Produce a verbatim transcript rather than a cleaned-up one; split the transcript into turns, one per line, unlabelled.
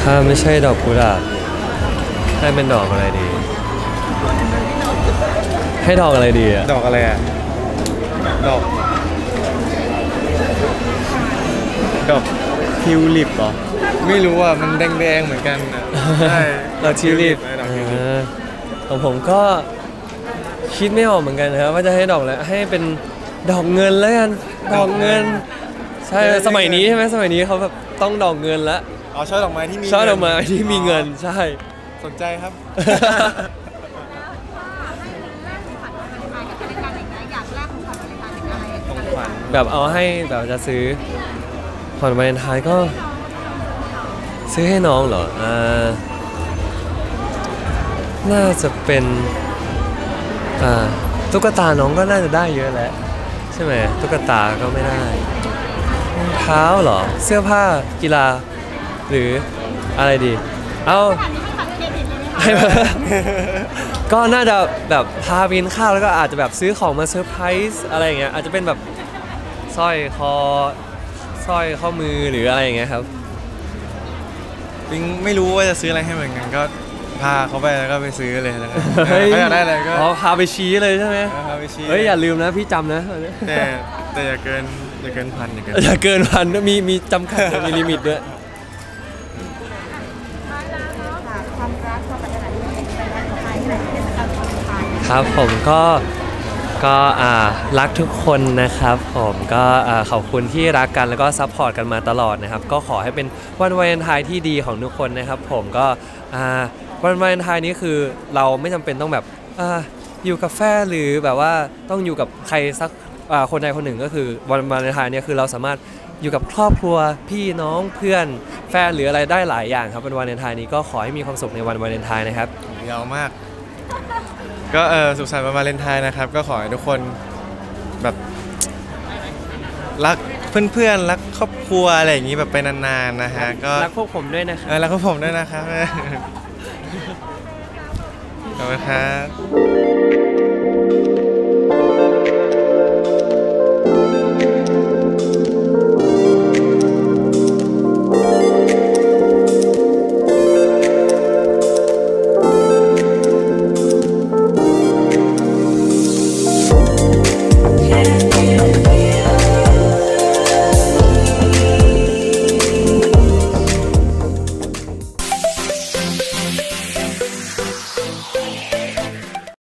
ถ้าไม่ใช่ดอกกุหลาบให้เป็นดอกอะไรดีให้ดอกอะไรดีอะ
ดอกอะไรอะดอกดอกทิวลิปเหรอไม่รู้อ่ะมันแดงๆเหมือนกันนะใช่
ดอกทิวลิปของผมก็คิดไม่ออกเหมือนกันครับว่าจะให้ดอกอะไรให้เป็นดอกเงินแล้วกันดอกเงินใช่สมัยนี้ใช่ไหมสมัยนี้เขาแบบต้องดอกเงินแล้ว
อ๋อชอบดอกไม้ที่มี
ชอบดอกไม้ที่มีเงินใช่
สนใจครับ
แบบเอาให้แบบจะซื้อผ่อนวาเลนไทน์ก็ซื้อให้น้องเหรออ่าน่าจะเป็นอ่าตุ๊กตาน้องก็น่าจะได้เยอะแล้วใช่ไหมตุ๊กตาก็ไม่ได้รองเท้าเหรอเสื้อผ้ากีฬาหรืออะไรดีเอาก็น่าจะแบบพาไปกินข้าวแล้วก็อาจจะแบบซื้อของมาเซอร์ไพรส์อะไรอย่างเงี้ยอาจจะเป็นแบบสร้อยคอสร้อยข้อมือหรืออะไรอย่างเงี้ยครับ
ปิงไม่รู้ว่าจะซื้ออะไรให้เหมือนกันก็พาเขาไปแล้วก็ไปซื้อเลยแล้วเขาอยากได้อะไรก็
อ๋อพาไปชี้เลยใช่ไหม
พาไปชี้
เฮ้ยอย่าลืมนะพี่จำนะ
แต่แต่อย่าเกินอย่าเกินพันอย่าเกิน
อย่าเกินพันมีมีจำกัดมีลิมิตด้วยครับผมก็ก็อ่ารักทุกคนนะครับผมก็อ่าขอบคุณที่รักกันแล้วก็ซัพพอร์ตกันมาตลอดนะครับก็ขอให้เป็นวันวาเลนไทน์ที่ดีของทุกคนนะครับผมก็อ่าวันวาเลนไทน์นี้คือเราไม่จำเป็นต้องแบบอ่าอยู่กับแฟนหรือแบบว่าต้องอยู่กับใครสักอ่าคนใดคนหนึ่งก็คือวันวาเลนไทน์เนี่ยคือเราสามารถอยู่กับครอบครัวพี่น้องเพื่อนแฟนหรืออะไรได้หลายอย่างครับวันวาเลนไทน์นี้ก็ขอให้มีความสุขในวันวาเลนไทน์นะครับ
ยาวมากก็เออสุขสันต์วันวาเลนไทน์นะครับก็ขอให้ทุกคนแบบรักเพื่อนๆรักครอบครัวอะไรอย่างนี้แบบไปนานๆนะฮะก็
รักพวกผมด้วยนะครับ
รักพวกผมด้วยนะครับขอบคุณครับ